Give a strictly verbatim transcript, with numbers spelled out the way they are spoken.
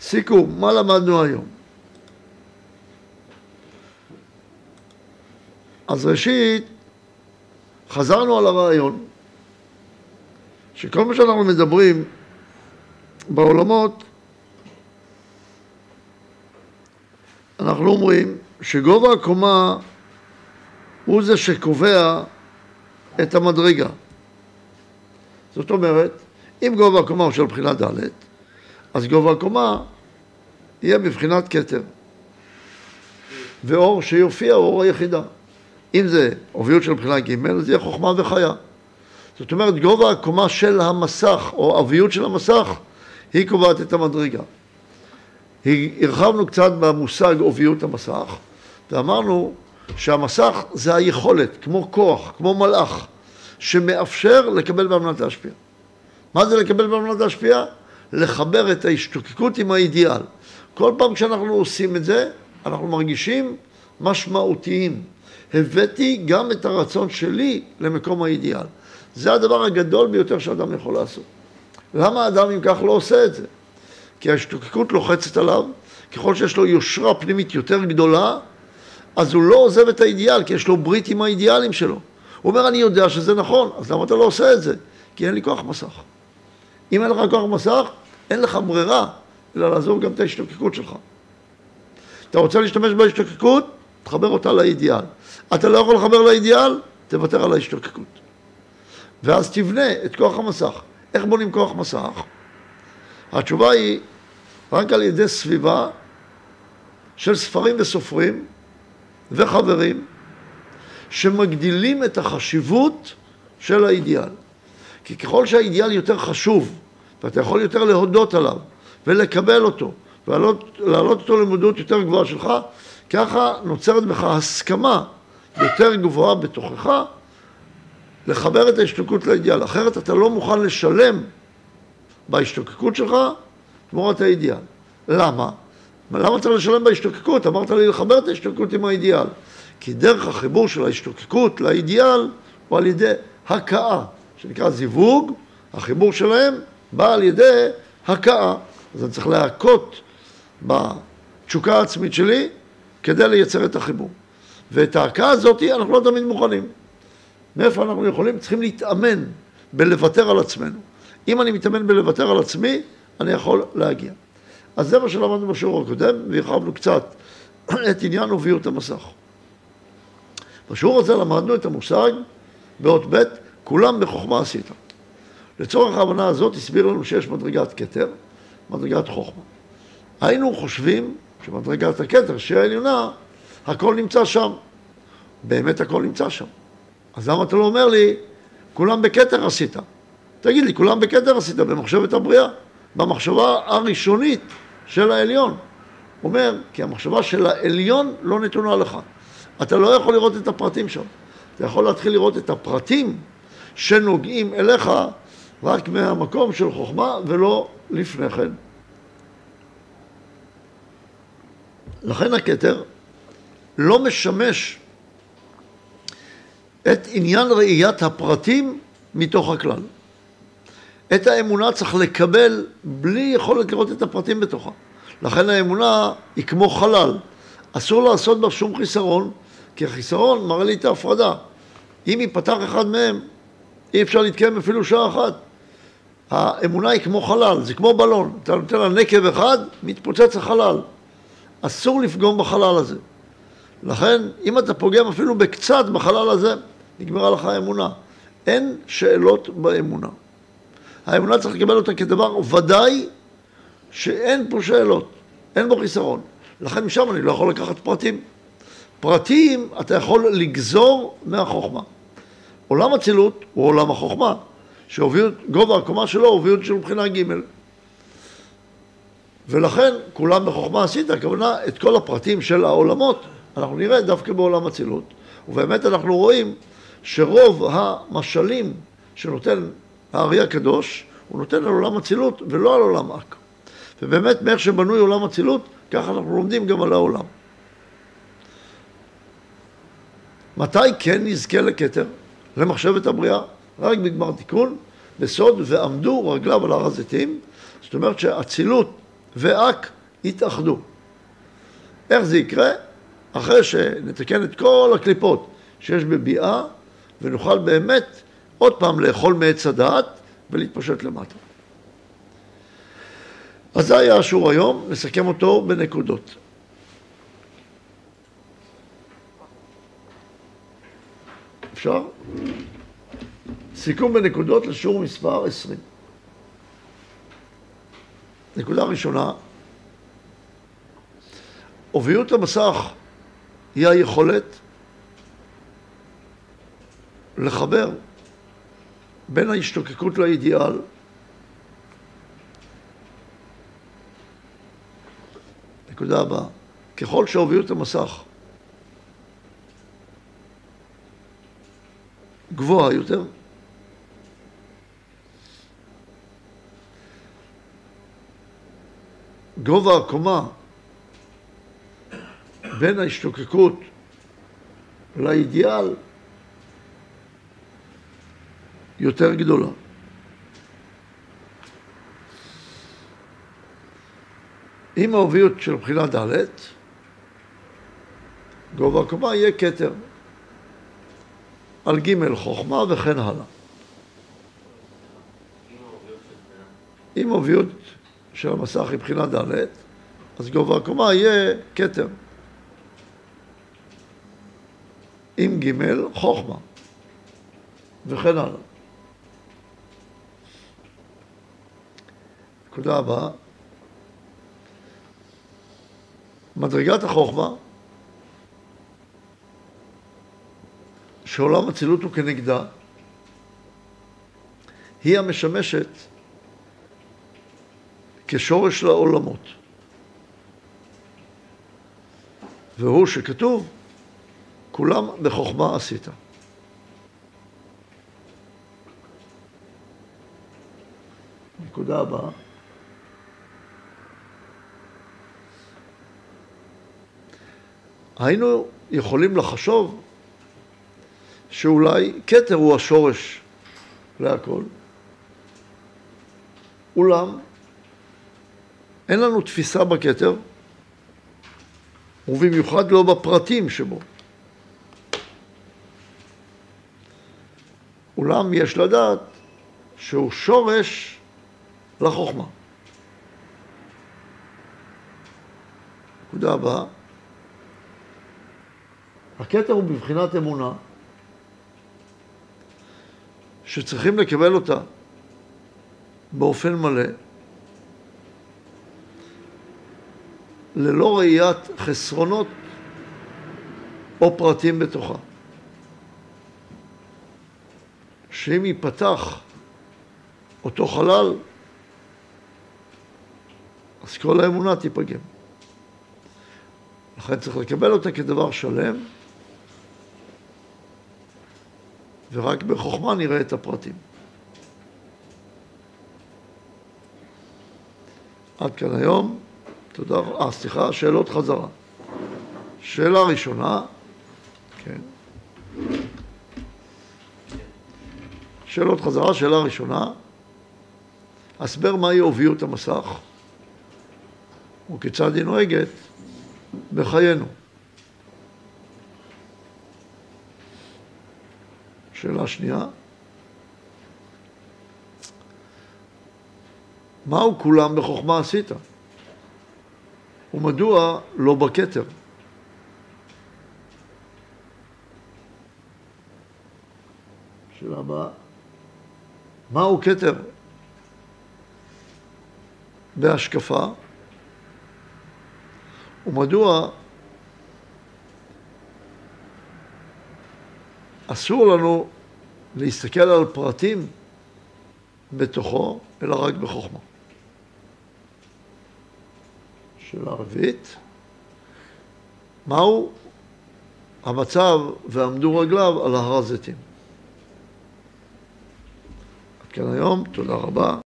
סיכום, מה למדנו היום? אז ראשית, חזרנו על הרעיון, שכל מה שאנחנו מדברים בעולמות, אנחנו אומרים שגובה הקומה הוא זה שקובע את המדרגה. זאת אומרת, אם גובה הקומה הוא של בחינת ד', אז גובה הקומה יהיה בבחינת כתר. ואור שיופיע הוא אור היחידה. אם זה עוביות של בחינת ג', זה יהיה חוכמה וחיה. זאת אומרת, גובה הקומה של המסך, או עוביות של המסך, היא קובעת את המדרגה. הרחבנו קצת במושג עוביות המסך, ואמרנו שהמסך זה היכולת, כמו כוח, כמו מלאך, שמאפשר לקבל באמנת להשפיע. מה זה לקבל באמנת להשפיע? לחבר את ההשתוקקות עם האידיאל. כל פעם כשאנחנו עושים את זה, אנחנו מרגישים משמעותיים. הבאתי גם את הרצון שלי למקום האידיאל. זה הדבר הגדול ביותר שאדם יכול לעשות. למה האדם אם כך לא עושה את זה? כי ההשתוקקות לוחצת עליו, ככל שיש לו יושרה פנימית יותר גדולה, אז הוא לא עוזב את האידיאל, כי יש לו ברית עם האידיאלים שלו. הוא אומר, אני יודע שזה נכון, אז למה אתה לא עושה את זה? כי אין לי כוח מסך. אם אין לך כוח מסך, אין לך ברירה, אלא לעזוב גם את ההשתוקקות שלך. אתה רוצה להשתמש בהשתוקקות? תחבר אותה לאידיאל. אתה לא יכול לחבר לאידיאל? תוותר על ההשתוקקות. ואז תבנה את כוח המסך. איך בונים כוח מסך? התשובה היא רק על ידי סביבה של ספרים וסופרים וחברים שמגדילים את החשיבות של האידיאל. כי ככל שהאידיאל יותר חשוב, ואתה יכול יותר להודות עליו ולקבל אותו, ולהעלות אותו למודעות יותר גבוהה שלך, ככה נוצרת בך הסכמה יותר גבוהה בתוכך לחבר את ההשתוקקות לאידיאל. אחרת אתה לא מוכן לשלם בהשתוקקות שלך תמורת האידיאל. למה? למה צריך לשלם בהשתוקקות? אמרת לי לחבר את ההשתוקקות עם האידיאל. כי דרך החיבור של ההשתוקקות לאידיאל הוא על ידי הכאה, שנקרא זיווג. החיבור שלהם בא על ידי הכאה. אז אני צריך להכות בתשוקה העצמית שלי כדי לייצר את החיבור. ואת ההכאה הזאת אנחנו לא תמיד מוכנים. מאיפה אנחנו יכולים? צריכים להתאמן בלוותר על עצמנו. אם אני מתאמן בלוותר על עצמי, אני יכול להגיע. אז זה מה שלמדנו בשיעור הקודם, והרחבנו קצת את עניין עוביות המסך. בשיעור הזה למדנו את המושג באות ב' כולם בחוכמה עשית. לצורך ההבנה הזאת הסביר לנו שיש מדרגת כתר, מדרגת חוכמה. היינו חושבים שמדרגת הכתר, שהיא העליונה, הכל נמצא שם. באמת הכל נמצא שם. אז למה אתה לא אומר לי, כולם בכתר עשית? תגיד לי, כולם בכתר עשית במחשבת הבריאה, במחשבה הראשונית של העליון. אומר, כי המחשבה של העליון לא נתונה לך. אתה לא יכול לראות את הפרטים שם. אתה יכול להתחיל לראות את הפרטים שנוגעים אליך רק מהמקום של חוכמה ולא לפני כן. לכן הכתר לא משמש את עניין ראיית הפרטים מתוך הכלל. את האמונה צריך לקבל בלי יכולת לראות את הפרטים בתוכה. לכן האמונה היא כמו חלל. אסור לעשות בה שום חיסרון, כי החיסרון מראה לי את ההפרדה. אם ייפתח אחד מהם, אי אפשר להתקיים אפילו שעה אחת. האמונה היא כמו חלל, זה כמו בלון. אתה נותן לה נקב אחד, מתפוצץ החלל. אסור לפגום בחלל הזה. לכן, אם אתה פוגם אפילו בקצת בחלל הזה, נגמרה לך האמונה. אין שאלות באמונה. האמונה צריך לקבל אותה כדבר ודאי שאין פה שאלות, אין בו חיסרון. לכן משם אני לא יכול לקחת פרטים. פרטים אתה יכול לגזור מהחוכמה. עולם הצילות הוא עולם החוכמה, שהוביות, גובה הקומה שלו הוביות של מבחינה ג'. ולכן כולם בחוכמה עשית, הכוונה את כל הפרטים של העולמות, אנחנו נראה דווקא בעולם הצילות. ובאמת אנחנו רואים שרוב המשלים שנותן הארי הקדוש, הוא נותן על עולם הצילות ולא על עולם אק. ובאמת מאיך שבנוי עולם הצילות, ככה אנחנו לומדים גם על העולם. מתי כן נזכה לכתר? למחשבת הבריאה, רק בגמר תיקון, בסוד ועמדו רגליו על הר הזיתים. זאת אומרת שהצילות ואק יתאחדו. איך זה יקרה? אחרי שנתקן את כל הקליפות שיש בביאה, ונוכל באמת עוד פעם לאכול מעץ הדעת ולהתפשט למטה. אז זה היה השיעור היום, נסכם אותו בנקודות. אפשר? סיכום בנקודות לשיעור מספר עשרים. נקודה ראשונה, עוביות המסך היא היכולת לחבר בין ההשתוקקות לאידיאל נקודה הבאה, ככל שעוביות המסך גבוהה יותר, גובה הקומה בין ההשתוקקות לאידיאל יותר גדולה. אם העוביות של בחינה ד', גובה הקומה יהיה כתר על ג' חוכמה וכן הלאה. אם העוביות של המסך היא בחינה ד', אז גובה הקומה יהיה כתר. עם ג' חוכמה וכן הלאה. נקודה הבאה, מדרגת החוכמה שעולם הצילות הוא כנגדה, היא המשמשת כשורש לעולמות. והוא שכתוב, כולם בחוכמה עשית. נקודה הבאה, היינו יכולים לחשוב שאולי כתר הוא השורש להכל. אולם, אין לנו תפיסה בכתר, ובמיוחד לא בפרטים שבו. אולם יש לדעת שהוא שורש לחוכמה. נקודה הבאה, הכתר הוא בבחינת אמונה, שצריכים לקבל אותה באופן מלא, ללא ראיית חסרונות או פרטים בתוכה. שאם ייפתח אותו חלל, אז כל האמונה תיפגם. לכן צריך לקבל אותה כדבר שלם, ורק בחוכמה נראה את הפרטים. עד כאן היום. תודה. אה, סליחה, שאלות חזרה. שאלה ראשונה, כן. שאלות חזרה, שאלה ראשונה, הסבר מהי עוביות המסך, וכיצד היא נוהגת בחיינו. שאלה שנייה, מהו כולם בחוכמה עשית? ומדוע לא בכתר? שאלה הבאה, מהו כתר בהשקפה? ומדוע אסור לנו להסתכל על פרטים בתוכו, אלא רק בחוכמה? שאלה רביעית, מהו המצב ועמדו רגליו על הר הזיתים? עד כאן היום, תודה רבה.